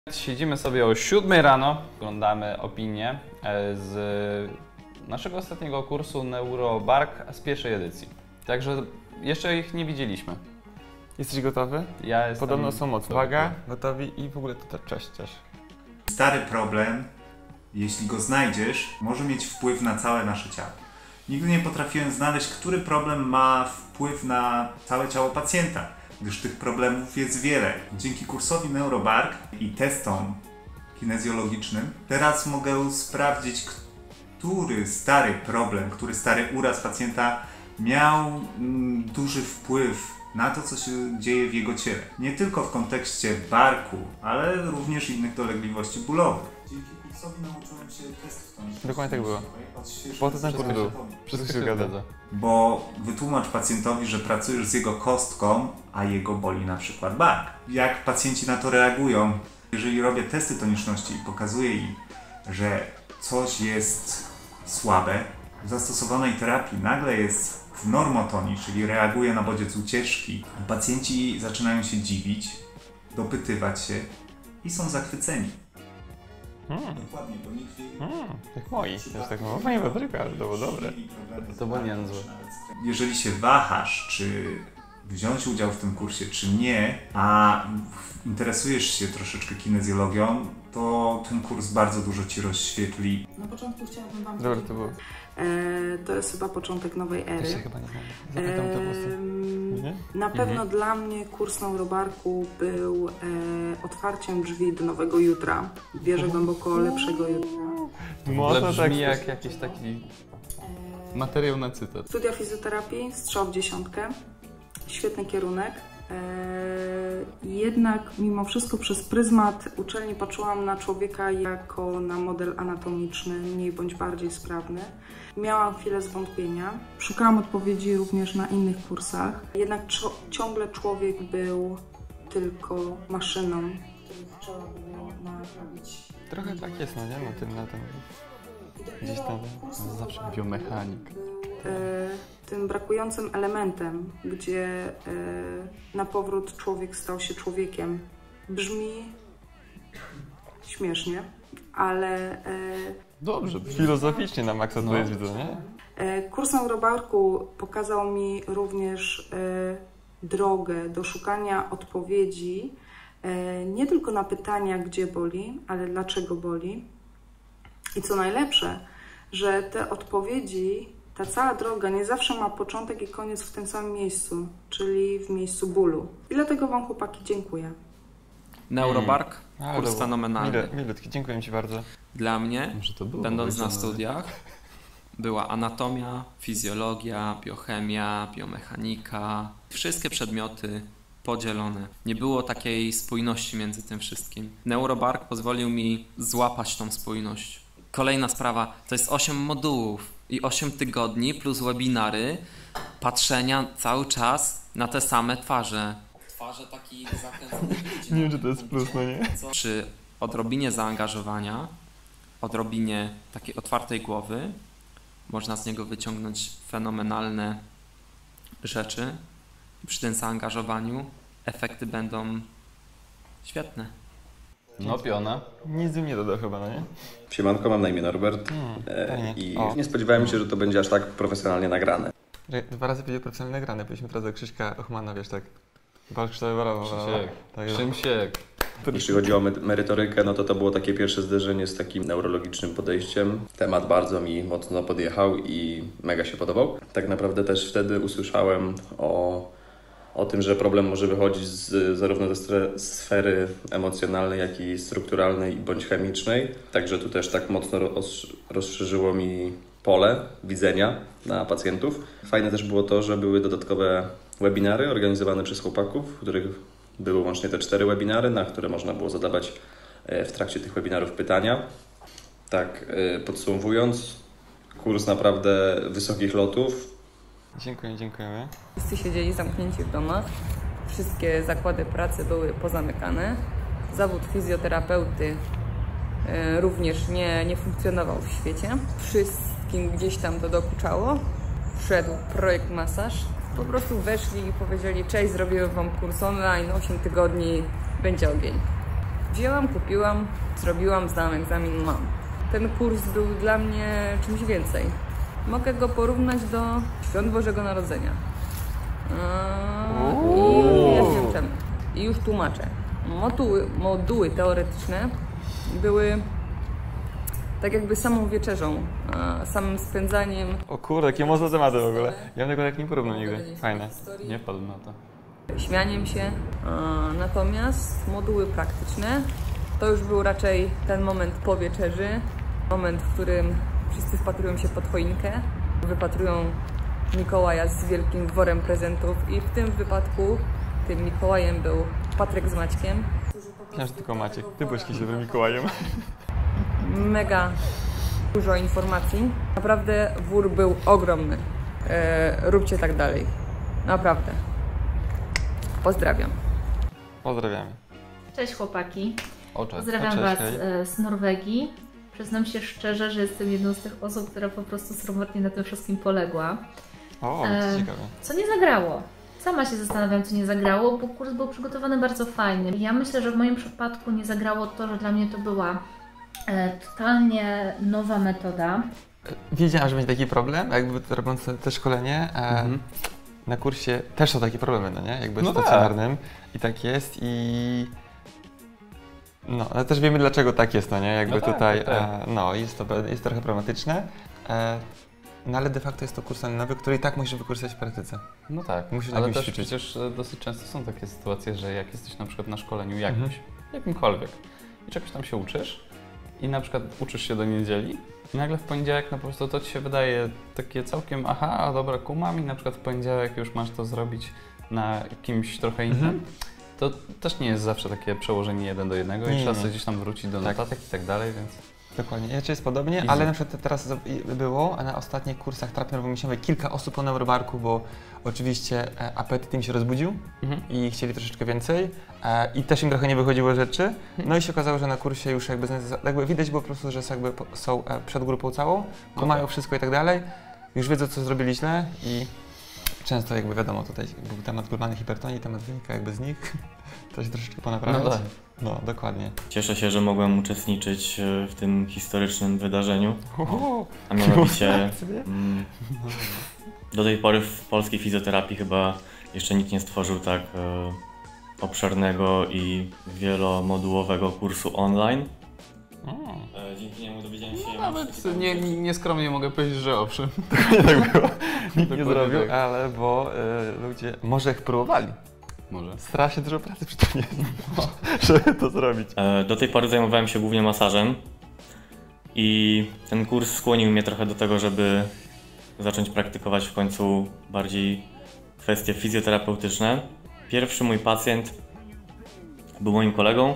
Siedzimy sobie o 7 rano, oglądamy opinię z naszego ostatniego kursu Neurobark z pierwszej edycji. Także jeszcze ich nie widzieliśmy. Jesteś gotowy? Ja jestem. Podobno są mocno. Uwaga, gotowi i w ogóle to cześć. Stary problem, jeśli go znajdziesz, może mieć wpływ na całe nasze ciało. Nigdy nie potrafiłem znaleźć, który problem ma wpływ na całe ciało pacjenta, gdyż tych problemów jest wiele. Dzięki kursowi Neurobark i testom kinezjologicznym teraz mogę sprawdzić, który stary problem, który stary uraz pacjenta miał duży wpływ na to, co się dzieje w jego ciele. Nie tylko w kontekście barku, ale również innych dolegliwości bólowych. Dzięki kursowi nauczyłem się testów toniczności. Dokładnie tak było. Po to ten kurs był. Wszystko się zgadza. Bo wytłumacz pacjentowi, że pracujesz z jego kostką, a jego boli na przykład bark. Jak pacjenci na to reagują? Jeżeli robię testy toniczności i pokazuję im, że coś jest słabe, w zastosowanej terapii nagle jest w normotonii, czyli reaguje na bodziec ucieczki, pacjenci zaczynają się dziwić, dopytywać się i są zachwyceni. Dokładnie, bo nikt wie... Jak moi. Też tak mówię. Fajnie Patryka, ale to było dobre. To było niezłe. Jeżeli się wahasz, czy wziąć udział w tym kursie, czy nie, a interesujesz się troszeczkę kinezjologią, to ten kurs bardzo dużo Ci rozświetli. Na początku chciałabym Wam Dobra, to było. To jest chyba początek nowej ery. Ja się chyba nie znam. Zapytam to głosy. Na pewno dla mnie kurs Neurobarku był otwarciem drzwi do nowego jutra. Wierzę głęboko lepszego jutra. Może brzmi jak jakiś taki materiał na cytat. Studia fizjoterapii, strzał w dziesiątkę. Świetny kierunek. Jednak mimo wszystko przez pryzmat uczelni patrzyłam na człowieka jako na model anatomiczny, mniej bądź bardziej sprawny. Miałam chwilę zwątpienia. Szukałam odpowiedzi również na innych kursach. Jednak ciągle człowiek był tylko maszyną, którą trzeba było naprawić. Trochę tak jest, no nie? Na tym. Gdzieś tam. Zawsze biomechanik. Tym brakującym elementem, gdzie na powrót człowiek stał się człowiekiem. Brzmi śmiesznie, ale... Dobrze, filozoficznie na maksa to jest, widzę, nie? Kurs Neurobarku pokazał mi również drogę do szukania odpowiedzi nie tylko na pytania, gdzie boli, ale dlaczego boli. I co najlepsze, że te odpowiedzi, ta cała droga nie zawsze ma początek i koniec w tym samym miejscu, czyli w miejscu bólu. I dlatego Wam, chłopaki, dziękuję. Neurobark, kurs fenomenalny. Milutki, dziękuję Ci bardzo. Dla mnie, będąc na studiach, była anatomia, fizjologia, biochemia, biomechanika. Wszystkie przedmioty podzielone. Nie było takiej spójności między tym wszystkim. Neurobark pozwolił mi złapać tą spójność. Kolejna sprawa, to jest 8 modułów i 8 tygodni plus webinary, patrzenia cały czas na te same twarze. Twarze takich zakręconych ludzi. Nie wiem, czy to jest plus, no nie? Przy odrobinie zaangażowania, odrobinie takiej otwartej głowy, można z niego wyciągnąć fenomenalne rzeczy. I przy tym zaangażowaniu efekty będą świetne. No piona. Nic bym nie dodał chyba, no nie? Siemanko, mam na imię Norbert i nie spodziewałem się, że to będzie aż tak profesjonalnie nagrane. 2 razy będzie profesjonalnie nagrane, byliśmy teraz do Krzyśka Ochmana, wiesz, tak. Kształt brawo. Szymsiek. Jeśli chodzi o merytorykę, no to było takie pierwsze zderzenie z takim neurologicznym podejściem. Temat bardzo mi mocno podjechał i mega się podobał. Tak naprawdę też wtedy usłyszałem o tym, że problem może wychodzić zarówno ze sfery emocjonalnej, jak i strukturalnej bądź chemicznej. Także tu też tak mocno rozszerzyło mi pole widzenia na pacjentów. Fajne też było to, że były dodatkowe webinary organizowane przez chłopaków, w których były łącznie te 4 webinary, na które można było zadawać w trakcie tych webinarów pytania. Tak, podsumowując, kurs naprawdę wysokich lotów. Dziękujemy. Wszyscy siedzieli zamknięci w domach, wszystkie zakłady pracy były pozamykane. Zawód fizjoterapeuty również nie funkcjonował w świecie. Wszystkim gdzieś tam to dokuczało. Wszedł projekt masaż. Po prostu weszli i powiedzieli: cześć, zrobiłem Wam kurs online, 8 tygodni, będzie ogień. Wzięłam, kupiłam, zrobiłam, zdałam egzamin, mam. Ten kurs był dla mnie czymś więcej. Mogę go porównać do Świąt Bożego Narodzenia. I wyjaśniam czemu. I już tłumaczę. Moduły teoretyczne były tak jakby samą wieczerzą, samym spędzaniem. O kurde, jakie mocne tematy w ogóle. Ja bym tego jak nie porównał nigdy. Fajne. Nie wpadłem na to. Śmianiem się. Natomiast moduły praktyczne to już był raczej ten moment po wieczerzy. Moment, w którym wszyscy wpatrują się pod choinkę. Wypatrują Mikołaja z wielkim worem prezentów i w tym wypadku tym Mikołajem był Patryk z Maćkiem. Myślałem, że tylko Maciek. Ty byłeś kiedyś dobrym Mikołajem. Mega dużo informacji. Naprawdę wór był ogromny. Róbcie tak dalej. Naprawdę. Pozdrawiam. Pozdrawiamy. Cześć chłopaki. Pozdrawiam Was z Norwegii. Przyznam się szczerze, że jestem jedną z tych osób, która po prostu sromotnie na tym wszystkim poległa. O, ciekawe. Co nie zagrało? Sama się zastanawiam, co nie zagrało, bo kurs był przygotowany bardzo fajny. Ja myślę, że w moim przypadku nie zagrało to, że dla mnie to była totalnie nowa metoda. Wiedziałam, że będzie taki problem, jakby robiąc te szkolenie. Na kursie też są takie problemy, no nie? Jakby stacjonarnym. I tak jest no, ale też wiemy dlaczego tak jest, no nie? Jakby tutaj, no, jest trochę problematyczne. No ale de facto jest to kurs nowy, który i tak musisz wykorzystać w praktyce. No tak, musisz ale na też ćwiczyć. przecież dosyć często są takie sytuacje, że jak jesteś na przykład na szkoleniu jakimkolwiek i czegoś tam się uczysz i na przykład uczysz się do niedzieli i nagle w poniedziałek no po prostu to ci się wydaje takie całkiem dobra, kumam i na przykład w poniedziałek już masz to zrobić na kimś trochę innym. To też nie jest zawsze takie przełożenie 1 do 1 i trzeba sobie gdzieś tam wrócić do notatek i tak dalej, więc... Dokładnie, jeszcze jest podobnie, ale na przykład teraz było na ostatnich kursach terapii nerwowo-mięśniowej kilka osób po neurobarku, bo oczywiście apetyt im się rozbudził i chcieli troszeczkę więcej i też im trochę nie wychodziło rzeczy. No i się okazało, że na kursie już jakby widać było po prostu, że są przed grupą całą, kumają wszystko i tak dalej, już wiedzą co zrobili źle i często jakby wiadomo, tutaj był temat globalnej hipertonii, temat wynika jakby z nich, to się troszeczkę ponaprawiać. No tak. No, dokładnie. Cieszę się, że mogłem uczestniczyć w tym historycznym wydarzeniu, a mianowicie do tej pory w polskiej fizjoterapii chyba jeszcze nikt nie stworzył tak obszernego i wielomodułowego kursu online. Dzięki niemu dowiedziałem się... Nawet nieskromnie mogę powiedzieć, że owszem. Tak było. Nikt nie zrobił, tak. Ale bo ludzie może ich próbowali. Może. Strasznie dużo pracy przy tym jest, żeby to zrobić. Do tej pory zajmowałem się głównie masażem i ten kurs skłonił mnie trochę do tego, żeby zacząć praktykować w końcu bardziej kwestie fizjoterapeutyczne. Pierwszy mój pacjent był moim kolegą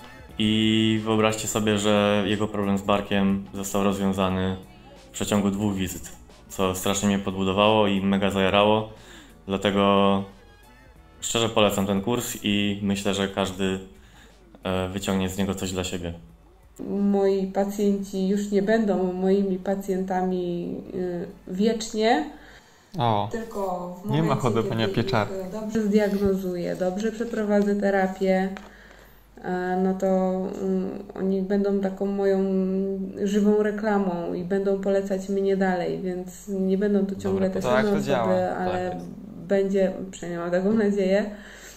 i wyobraźcie sobie, że jego problem z barkiem został rozwiązany w przeciągu 2 wizyt, co strasznie mnie podbudowało i mega zajarało, dlatego szczerze polecam ten kurs i myślę, że każdy wyciągnie z niego coś dla siebie. Moi pacjenci już nie będą moimi pacjentami wiecznie, tylko w momencie, nie ma hodowania pieczar. Dobrze zdiagnozuję, dobrze przeprowadzę terapię, no to oni będą taką moją żywą reklamą i będą polecać mnie dalej, więc nie będą to ciągle te same osoby, ale będzie, przynajmniej mam taką nadzieję,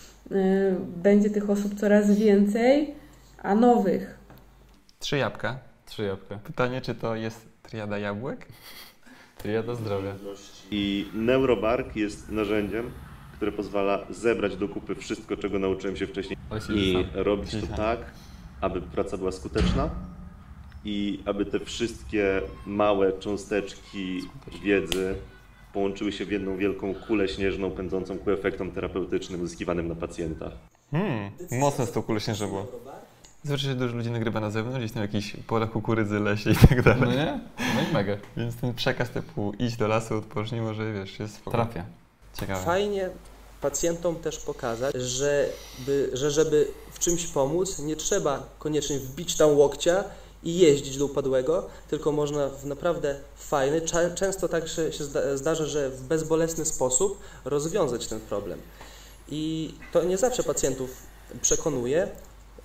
będzie tych osób coraz więcej, a nowych. 3 jabłka. 3 jabłka. Pytanie, czy to jest triada jabłek? Triada zdrowia. I neurobark jest narzędziem, które pozwala zebrać do kupy wszystko, czego nauczyłem się wcześniej i robić to tak, aby praca była skuteczna i aby te wszystkie małe cząsteczki wiedzy połączyły się w jedną wielką kulę śnieżną pędzącą ku efektom terapeutycznym uzyskiwanym na pacjentach. Mocne z tą kulą śnieżną było. Zwykle dużo ludzi nagrywa na zewnątrz, gdzieś tam jakieś pola kukurydzy, lesie i tak dalej. No nie? No i mega. Więc ten przekaz typu idź do lasu, odpocznij, może wiesz, jest spoko. Trafia. Ciekawe. Fajnie pacjentom też pokazać, że żeby w czymś pomóc, nie trzeba koniecznie wbić tam łokcia i jeździć do upadłego, tylko można w naprawdę fajny, często tak się zdarza, że w bezbolesny sposób rozwiązać ten problem. I to nie zawsze pacjentów przekonuje,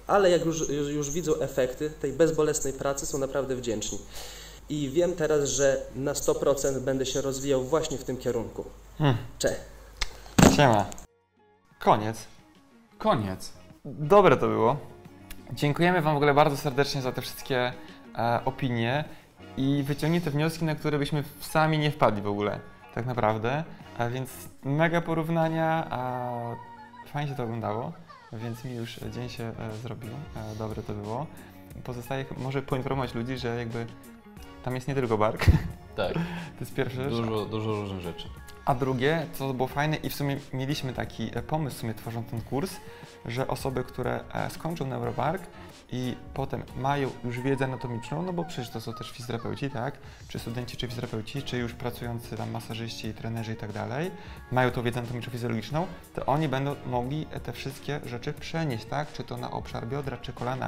ale jak już widzą efekty tej bezbolesnej pracy, są naprawdę wdzięczni. I wiem teraz, że na 100% będę się rozwijał właśnie w tym kierunku. Cześć. Siema. Koniec. Koniec. Dobre to było. Dziękujemy Wam w ogóle bardzo serdecznie za te wszystkie opinie i wyciągnij te wnioski, na które byśmy sami nie wpadli w ogóle, tak naprawdę. A więc mega porównania, a fajnie się to oglądało, więc mi już dzień się zrobił. Dobre to było. Pozostaje może poinformować ludzi, że jakby tam jest nie tylko bark. Tak. To jest pierwsza rzecz. Dużo różnych rzeczy. A drugie, co było fajne i w sumie mieliśmy taki pomysł w sumie tworząc ten kurs, że osoby, które skończą Neurobark i potem mają już wiedzę anatomiczną, no bo przecież to są też fizjoterapeuci, tak? Czy studenci, czy fizjoterapeuci, czy już pracujący tam masażyści i trenerzy i tak dalej, mają tą wiedzę anatomiczno-fizjologiczną, to oni będą mogli te wszystkie rzeczy przenieść, tak? Czy to na obszar biodra, czy kolana,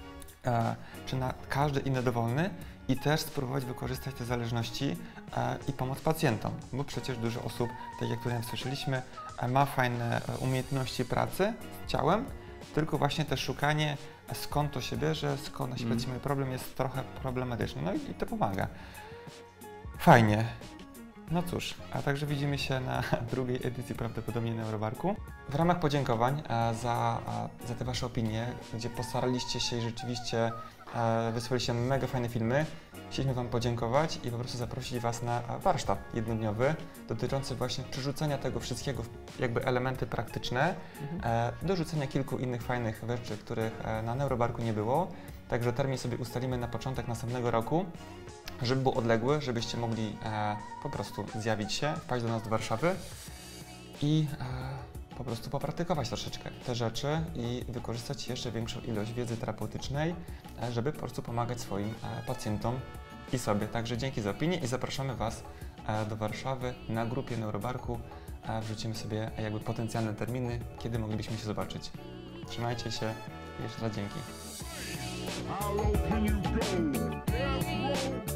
czy na każdy inny dowolny i też spróbować wykorzystać te zależności i pomóc pacjentom, bo przecież dużo osób, tak jak tutaj słyszeliśmy, ma fajne umiejętności pracy z ciałem, tylko właśnie też szukanie, skąd to się bierze, skąd się powiedzmy problem jest trochę problematyczny, no i to pomaga. Fajnie. No cóż, a także widzimy się na drugiej edycji prawdopodobnie Neurobarku. W ramach podziękowań za te Wasze opinie, gdzie postaraliście się i rzeczywiście wysłaliście mega fajne filmy, chcieliśmy Wam podziękować i po prostu zaprosić Was na warsztat jednodniowy dotyczący właśnie przerzucenia tego wszystkiego w jakby elementy praktyczne, dorzucenia kilku innych fajnych rzeczy, których na Neurobarku nie było. Także termin sobie ustalimy na początek następnego roku, żeby był odległy, żebyście mogli po prostu zjawić się, wpaść do nas do Warszawy i po prostu popraktykować troszeczkę te rzeczy i wykorzystać jeszcze większą ilość wiedzy terapeutycznej, żeby po prostu pomagać swoim pacjentom i sobie. Także dzięki za opinię i zapraszamy Was do Warszawy na grupie Neurobarku. Wrzucimy sobie jakby potencjalne terminy, kiedy moglibyśmy się zobaczyć. Trzymajcie się i jeszcze raz dzięki. How low can you go?